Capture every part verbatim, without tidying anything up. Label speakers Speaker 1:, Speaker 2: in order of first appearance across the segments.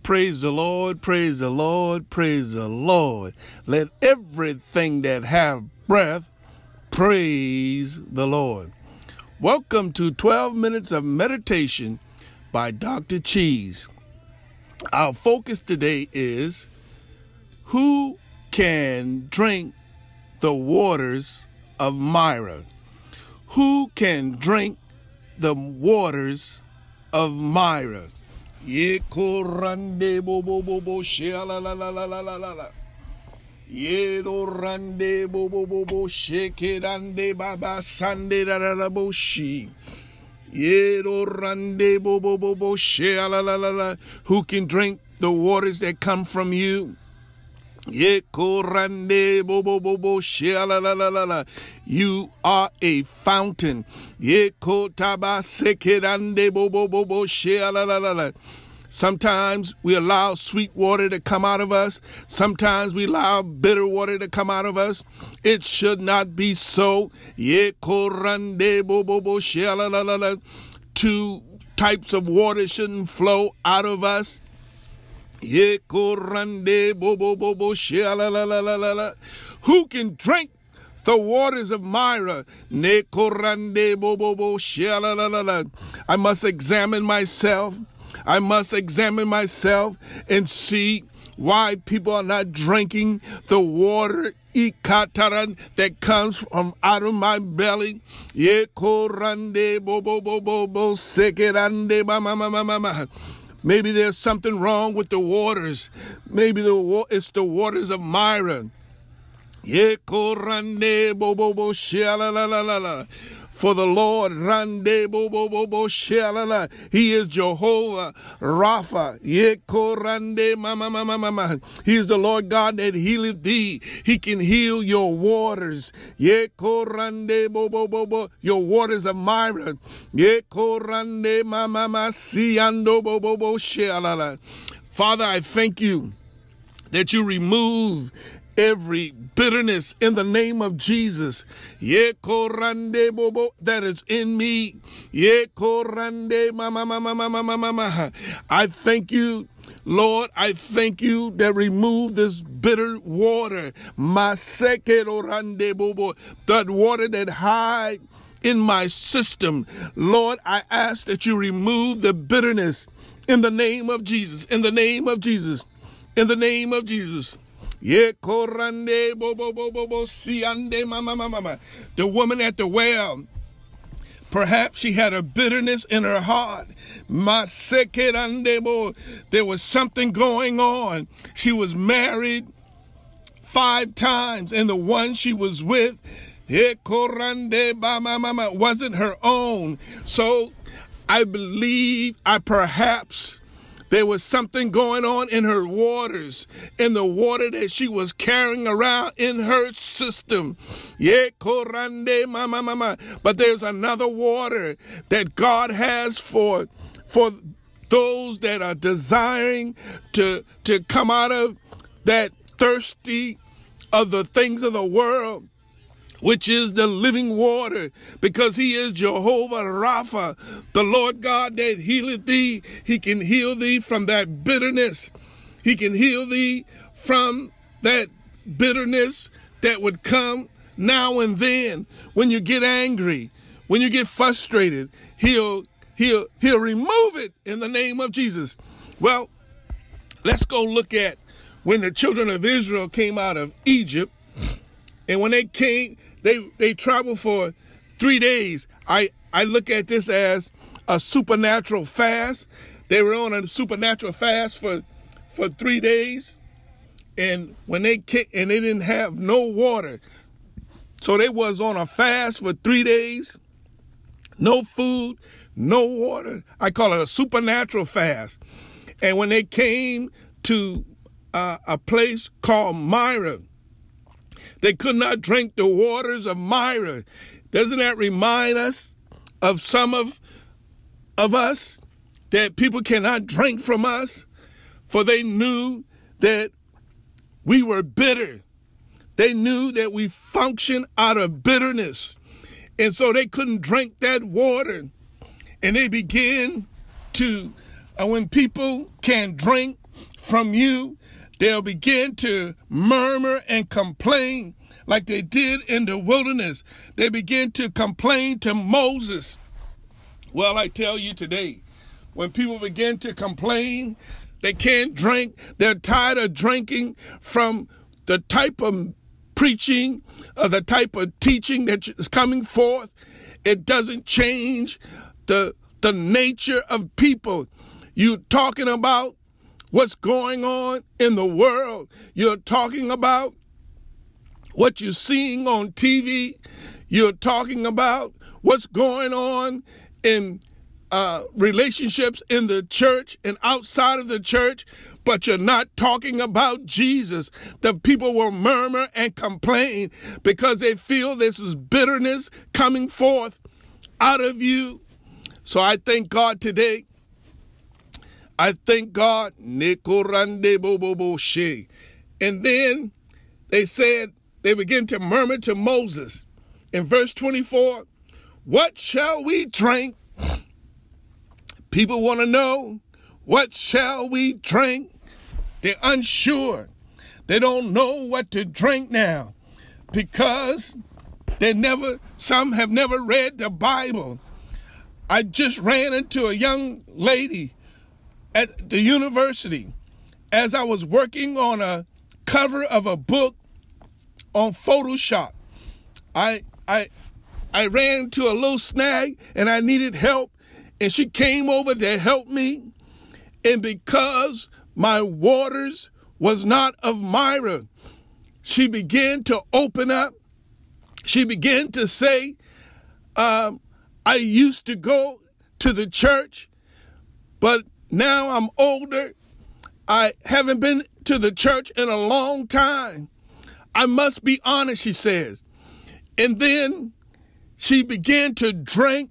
Speaker 1: Praise the Lord, praise the Lord, praise the Lord. Let everything that have breath praise the Lord. Welcome to twelve minutes of meditation by Doctor Cheese. Our focus today is who can drink the waters of MARAH? Who can drink the waters of MARAH? Ye korande bo bo bo bo she la la la la la la la. Ye do rande bo bo bo bo she ke rande baba sande la la la bo she. Ye do rande bo bo bo bo she la la la la. Who can drink the waters that come from you? Ye korande bo bo bo bo she la la la la la. You are a fountain. Ye kotaba sekerande bo bo bo bo she la la la la. Sometimes we allow sweet water to come out of us. Sometimes we allow bitter water to come out of us. It should not be so. Ye korande bo bo bo she la la la la. Two types of water shouldn't flow out of us. Ye korande bo bo bo bo she la la la la la la. Who can drink the waters of MARAH? Ne korande bo bo bo she la la la la. I must examine myself. I must examine myself and see why people are not drinking the water ikataran that comes from out of my belly. Ye korande bo bo bo bo bo sekerande ba ma ma ma ma ma. Maybe there's something wrong with the waters. Maybe the it's the waters of MARAH. Ye korande bo bo bo she la la la la la. For the Lord, rande bo bo bo bo she la la. He is Jehovah Rapha. Ye korande ma ma ma ma ma ma. He is the Lord God that healeth thee. He can heal your waters. Ye korande bo bo bo bo. Your waters of MARAH. Ye korande ma ma ma si ando bo bo bo she la la. Father, I thank you that you remove every bitterness in the name of Jesus. Ye korande bobo that is in me. Ye korande ma ma ma ma ma ma ma ma. I thank you, Lord. I thank you that remove this bitter water. Masekerorande bobo, that water that hide in my system. Lord, I ask that you remove the bitterness in the name of Jesus. In the name of Jesus. In the name of Jesus. Ye korande bo bo bo bo bo si ande mama mama mama. The woman at the well, perhaps she had a bitterness in her heart. Masekerande bo. There was something going on. She was married five times, and the one she was with, ye korande ba mama mama, wasn't her own. So I believe I perhaps. There was something going on in her waters, in the water that she was carrying around in her system. Ye korande mama mama. But there's another water that God has for, for those that are desiring to, to come out of that thirsty of the things of the world, which is the living water, because he is Jehovah Rapha, the Lord God that healeth thee. He can heal thee from that bitterness. He can heal thee from that bitterness that would come now and then when you get angry, when you get frustrated. He'll, he'll, he'll remove it in the name of Jesus. Well, let's go look at when the children of Israel came out of Egypt. And when they came, they, they traveled for three days. I, I look at this as a supernatural fast. They were on a supernatural fast for, for three days. And when they came, and they didn't have no water. So they was on a fast for three days. No food, no water. I call it a supernatural fast. And when they came to uh, a place called MARAH, they could not drink the waters of MARAH. Doesn't that remind us of some of, of us that people cannot drink from us? For they knew that we were bitter. They knew that we function out of bitterness. And so they couldn't drink that water. And they began to, uh, when people can't drink from you, they'll begin to murmur and complain like they did in the wilderness. They begin to complain to Moses. Well, I tell you today, when people begin to complain, they can't drink. They're tired of drinking from the type of preaching, or the type of teaching that is coming forth. It doesn't change the, the nature of people. You're talking about what's going on in the world. You're talking about what you're seeing on T V. You're talking about what's going on in uh, relationships in the church and outside of the church, but you're not talking about Jesus. The people will murmur and complain because they feel this is bitterness coming forth out of you. So I thank God today. I thank God. And then they said, they began to murmur to Moses. In verse twenty-four, what shall we drink? People want to know, what shall we drink? They're unsure. They don't know what to drink now because they never, some have never read the Bible. I just ran into a young lady at the university as I was working on a cover of a book on Photoshop. I I I ran into a little snag and I needed help, and she came over to help me. And because my waters was not of MARAH, she began to open up. She began to say, um, I used to go to the church, but now I'm older. I haven't been to the church in a long time. I must be honest, she says. And then she began to drink.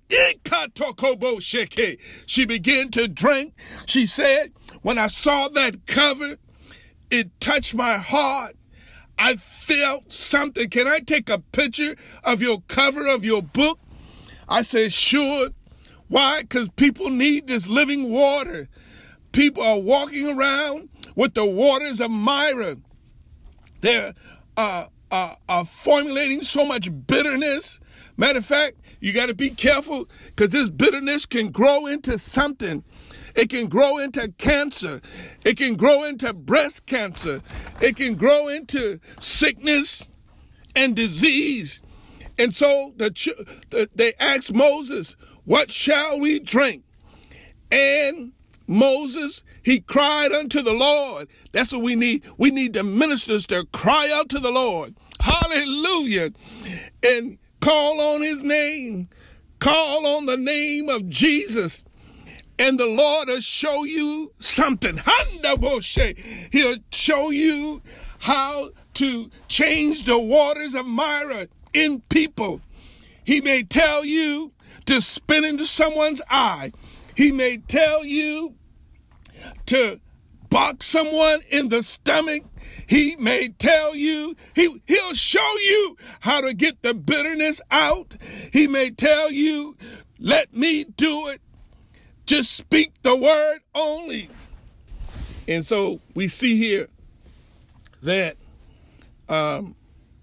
Speaker 1: She began to drink. She said, when I saw that cover, it touched my heart. I felt something. Can I take a picture of your cover of your book? I said, sure. Why? Because people need this living water. People are walking around with the waters of MARAH. They're uh, uh, uh, formulating so much bitterness. Matter of fact, you got to be careful because this bitterness can grow into something. It can grow into cancer. It can grow into breast cancer. It can grow into sickness and disease. And so the, the, they asked Moses, what shall we drink? And Moses, he cried unto the Lord. That's what we need. We need the ministers to cry out to the Lord. Hallelujah. And call on his name. Call on the name of Jesus. And the Lord will show you something. He'll show you how to change the waters of MARAH in people. He may tell you to spit into someone's eye. He may tell you to box someone in the stomach. He may tell you, he, he'll show you how to get the bitterness out. He may tell you, let me do it. Just speak the word only. And so we see here that um,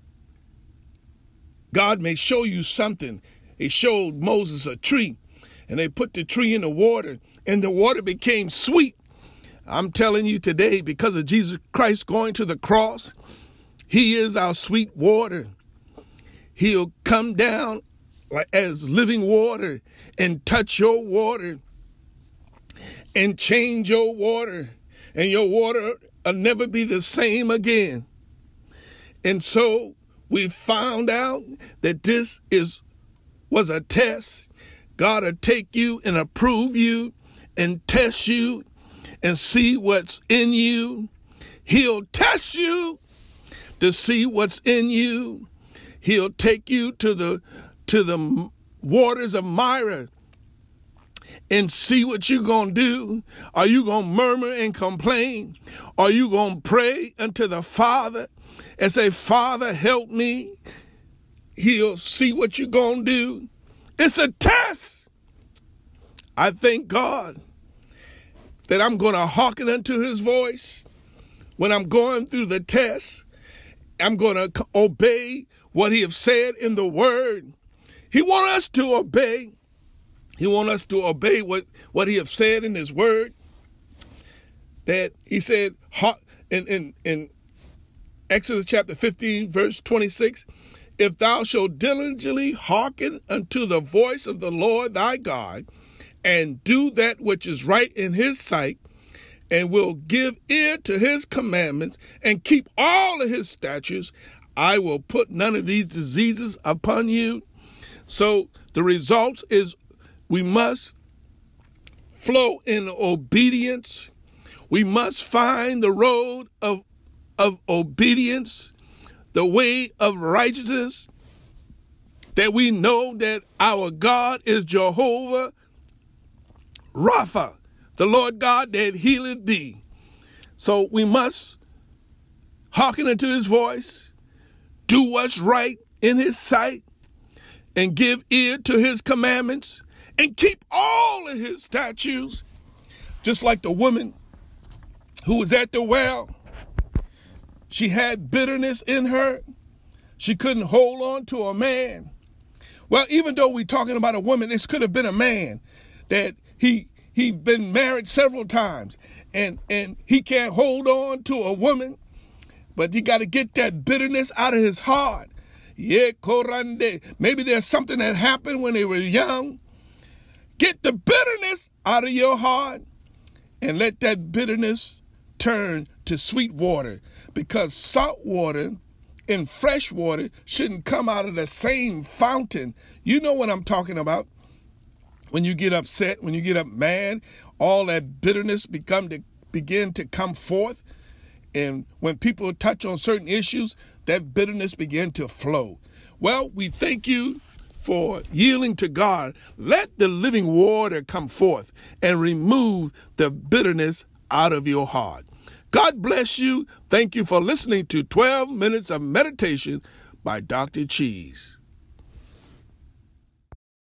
Speaker 1: God may show you something. He showed Moses a tree, and they put the tree in the water, and the water became sweet. I'm telling you today, because of Jesus Christ going to the cross, he is our sweet water. He'll come down as living water and touch your water and change your water, and your water will never be the same again. And so we found out that this is was a test. God will take you and approve you and test you and see what's in you. He'll test you to see what's in you. He'll take you to the to the waters of MARAH and see what you're going to do. Are you going to murmur and complain? Are you going to pray unto the Father and say, Father, help me? He'll see what you're going to do. It's a test. I thank God that I'm going to hearken unto his voice. when I'm going through the test, I'm going to obey what he has said in the word. He wants us to obey. He wants us to obey what, what he has said in his word. That he said in, in, in Exodus chapter fifteen, verse twenty-six, if thou shalt diligently hearken unto the voice of the Lord thy God, and do that which is right in his sight, and will give ear to his commandments, and keep all of his statutes, I will put none of these diseases upon you. So the result is we must flow in obedience. We must find the road of, of obedience, the way of righteousness, that we know that our God is Jehovah Rapha, the Lord God that healeth thee. So we must hearken unto his voice, do what's right in his sight, and give ear to his commandments, and keep all of his statutes. Just like the woman who was at the well, she had bitterness in her. She couldn't hold on to a man. Well, even though we're talking about a woman, this could have been a man that he he'd been married several times, and and he can't hold on to a woman, but he got to get that bitterness out of his heart. Yeah, korande. Maybe there's something that happened when they were young. Get the bitterness out of your heart and let that bitterness turn to sweet water, because salt water and fresh water shouldn't come out of the same fountain. You know what I'm talking about. When you get upset, when you get up mad, all that bitterness become to begin to come forth. And when people touch on certain issues, that bitterness begin to flow. Well, we thank you for yielding to God. Let the living water come forth and remove the bitterness out of your heart. God bless you. Thank you for listening to twelve minutes of meditation by Doctor Cheese.